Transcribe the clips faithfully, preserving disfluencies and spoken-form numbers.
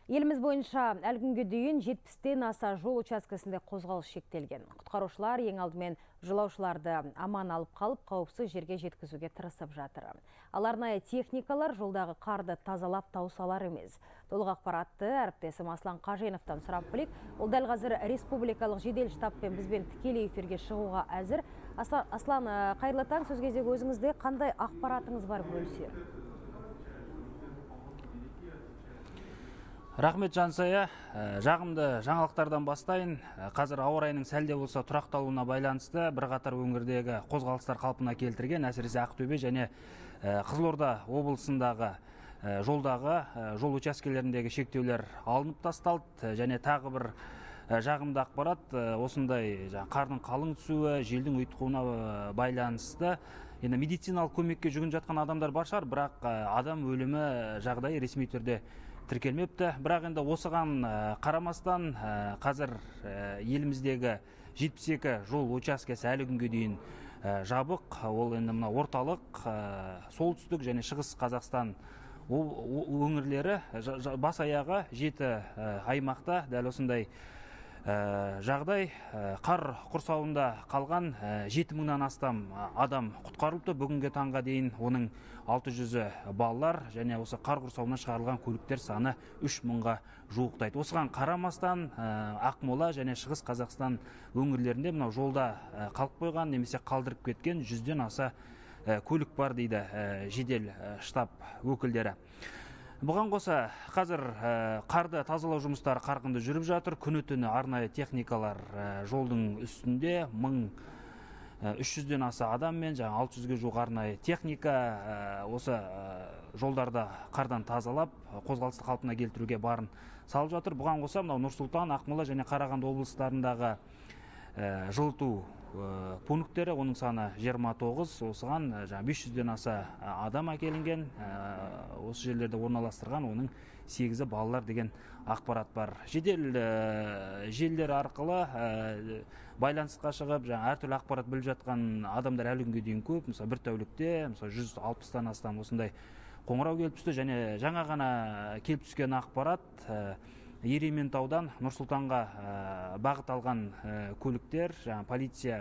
Еліміз бойынша әлі күнге дейін жетпістен аса жол учаскесінде қозғалыс шектелген. Құтқарушылар ең алдымен жолаушыларды аман алып қалып, қауіпсіз жерге жеткізуге тырысып жатыр. Ал арнайы техникалар жолдағы қарды тазалап таусалар емес. Толық ақпаратты әріптесім Аслан Қаженовтан сұрап білейік. Ол дәл қазір республикалық жедел штабпен бізбен тікелей эфирге шығуға әзір. Аслан, қайырлы таң, сөз кезегі өзіңізде, қандай ақпаратыңыз бар бөлісер? Рахмет Жансая, жағымды жаңалықтардан бастайын. Қазір ауа райының сәлде болса тұрақталуына байланысты бірқатар өңірдегі қозғалыстар қалпына келтірген, әсіресе Ақтөбе және Қызылорда облысындағы жолдағы жол учаскелеріндегі шектеулер алынып тасталды және тағы бір жағымды ақпарат осындай қардың қалың түсуі, желдің ұйытқуына байланысты енді медициналық көмекке жүгініп жатқан адамдар бар шығар, бірақ адам өлімі жағдайы ресми түрде тіркелмепті. Бірақ енді осыған қарамастан қазір еліміздегі жетпіс екі жол учаскесі әлі күнге дейін жабық. Ол енді мына орталық, солтүстік және шығыс Қазақстан өңірлері бас аяғы жеті аймақта дәл осындай жағдай. Қар құрсауында қалған жеті мыңнан астам адам құтқарылды. Бүгінгі таңға дейін оның алты жүзі балалар және осы қар құрсауынан шығарылған көліктер саны үш мыңға жуықтайды. Осыған қарамастан Ақмола және Шығыс Қазақстан өңірлерінде мынау жолда қалып қойған немесе қалдырып кеткен жүзден аса көлік бар дейді жедел штаб өкілдері. Бұған қоса қазір қарды тазалау жұмыстары қарқынды жүріп жатыр. Күні-түні арнайы техникалар жолдың үстінде мың үш жүзден аса адам мен алты жүзге жуық арнайы техника осы жолдарда қардан тазалап, қозғалысты қалпына келтіруге барын салып жатыр. Бұған қоса мынау Нұр-Сұлтан, Ақмола және Қарағанды облыстарындағы жылыту пункттері, оның саны жиырма тоғыз, осыған бес жүзден аса адам әкелінген, осы жерлерде орналастырған, оның сегізі балалар деген ақпарат бар. Жедел желілер арқылы байланысқа шығып, әртүрлі ақпарат біліп жатқан адамдар әлі күнге дейін көп. Мысалы бір тәулікте жүз алпыстан астам осындай қоңырау келіп түсті және жаңа ғана келіп түскен ақпарат Ерейментаудан Нұр-Сұлтанға бағыт алған көліктер, полиция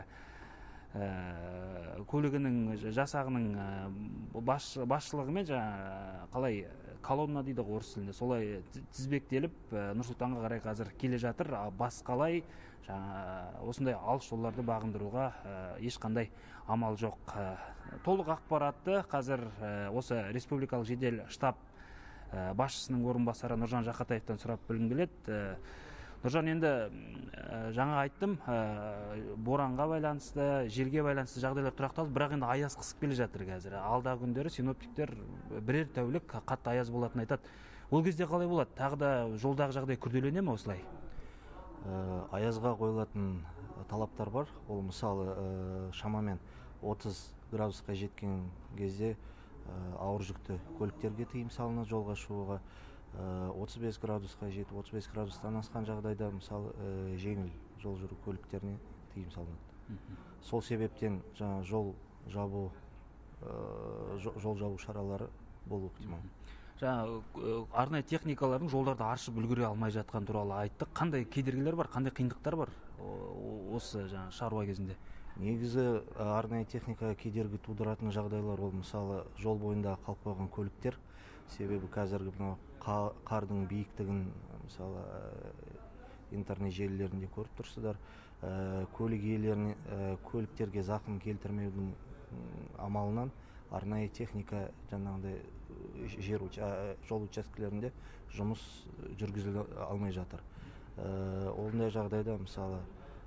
көлігінің жасағының басшылығымен қалай колонна дейді орыс тілінде, солай тізбектеліп Нұр-Сұлтанға қарай қазір келе жатыр. Бас қалай осындай алыс жолдарды бағындыруға ешқандай амал жоқ. Толық ақпаратты қазір осы республикалық жедел штаб басшысының орынбасары Нұржан Жақатаевтан сұрап білгім келеді. Нұржан, енді жаңа айттым, боранға байланысты, желге байланысты жағдайлар тұрақталды, бірақ енді аяз қысып келе жатыр қазір. Алдағы күндері синоптиктер бірер тәулік қатты аяз болатынын айтады. Ол кезде қалай болады? Тағы да жолдағы жағдай күрделене ме осылай? Аязға қойылатын талаптар бар. Ол мысалы шамамен отыз градусқа жеткен кезде ауыр жүкті көліктерге тыйым салынады жолға шығуға. отыз бес градусқа жетіп, отыз бес градустан асқан жағдайда мысалы жеңіл жол жүру көліктеріне тыйым салынады. Сол себептен жаңа жол жабу жол жабу шаралары болуы ықтимал. Жаңа арнайы техникалардың жолдарды аршып үлгере алмай жатқан туралы айттық. Қандай кедергілер бар, қандай қиындықтар бар осы жаңа шаруа кезінде? Негізі арнайы техника кедергі тудыратын жағдайлар ол мысалы жол бойында қалып қойған көліктер. Себебі қазіргі қардың биіктігін мысалы интернет желілерінде көріп тұрсыздар. Көлік иелеріне көліктерге зақым келтірмеудің амалынан арнайы техника жаңағыдай жер жол учаскелерінде жұмыс жүргізіле алмай жатыр. Ондай жағдайда мысалы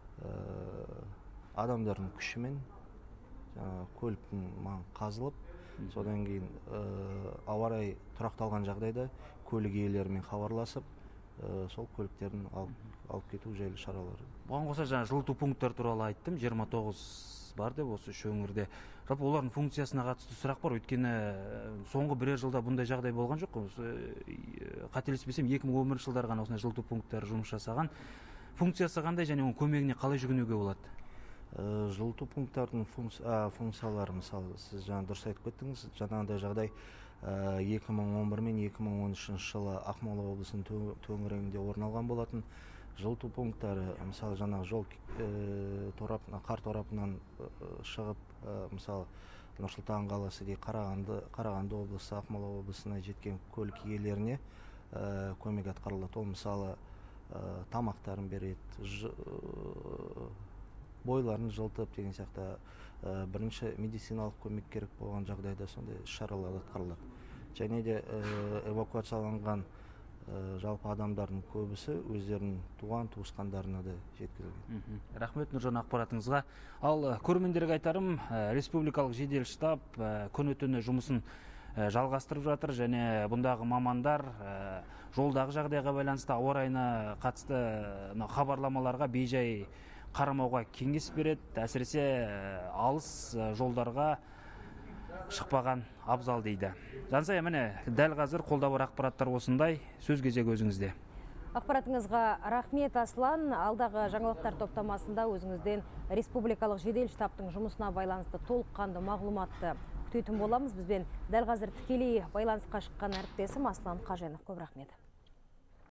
адамдардың күшімен көліктің маң қазылып, содан кейін ауа райы тұрақталған жағдайда көлік иелерімен хабарласып, сол көліктерін алып кету жайлы шаралар. Бұған қоса жаңа жылыту пункттер туралы айттым, жиырма тоғыз бар деп осы үш өңірде. Жалпы олардың функциясына қатысты сұрақ бар, өйткені соңғы бірер жылда бұндай жағдай болған жоқ. Қателеспесем, екі мың он бірінші жылдар ғана осындай жылыту пункттері жұмыс жасаған. Функциясы қандай және оның көмегіне қалай жүгінуге болады? Жылыту пункттардың функциялары, мысалы, сіз жаңа дұрыс айтып кеттіңіз, жаңағыдай жағдай екі мың он бір мен екі мың он үшінші жылы Ақмола облысының төңірегінде орын алған болатын. Жылыту пункттары, мысалы, жаңағы жол торапына, қар торапынан шығып, мысалы, Нұр-Сұлтан қаласы де Қарағанды, Қарағанды облысы, Ақмола облысына жеткен көлік иелеріне көмек атқарылады. Ол, мысалы, тамақтарын береді, бойларын жылытып деген сияқты бірінші медициналық көмек керек болған жағдайда сондай шаралар атқарылады. Және де эвакуацияланған жалпы адамдардың көбісі өздерінің туған туысқандарына да жеткізілген. Рахмет Нұржан ақпаратыңызға. Ал көрермендерге айтарым, республикалық жедел штаб күні-түні жұмысын жалғастырып жатыр, және бұндағы мамандар жолдағы жағдайға байланысты, ауа райына қатысты хабарламаларға бейжай қарамауға кеңес береді. Әсіресе алыс жолдарға шықпаған абзал дейді. Жансая, міне дәл қазір қолда бар ақпараттар осындай. Сөз кезегі өзіңізде. Ақпаратыңызға рахмет, Аслан. Алдағы жаңалықтар топтамасында өзіңізден республикалық жедел штабтың жұмысына байланысты толыққанды мағлұматты күтетін боламыз. Бізбен дәл қазір тікелей байланысқа шыққан әріптесім Аслан Қаженов. Көп рахмет.